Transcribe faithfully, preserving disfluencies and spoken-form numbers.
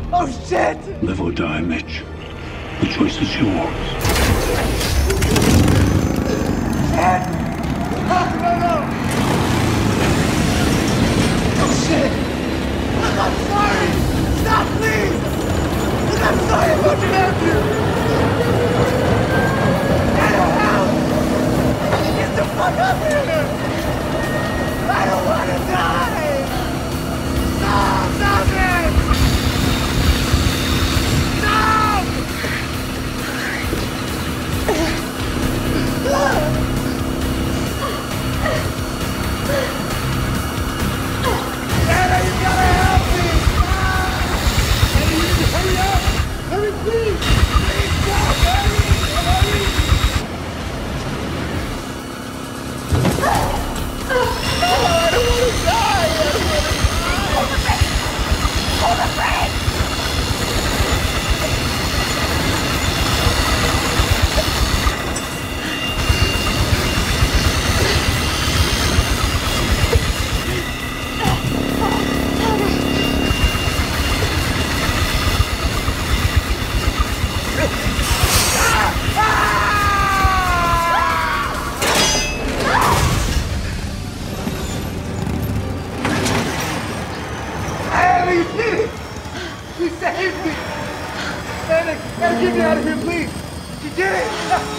Oh, shit! Live or die, Mitch. The choice is yours. Shit! Oh, no, no! Oh, shit! I'm sorry! Stop, please! I'm sorry about your nephew! Get him out! Get the fuck up here! I don't want to die! Stop! Stop it! Anna, you gotta help me! Anna, you need to hurry up! Hurry, please! Please, stop! Hurry! Hurry! Oh, I don't want to die! I don't want to die! Hold the brake! Hold the brake! Get me out of here, please! You did it!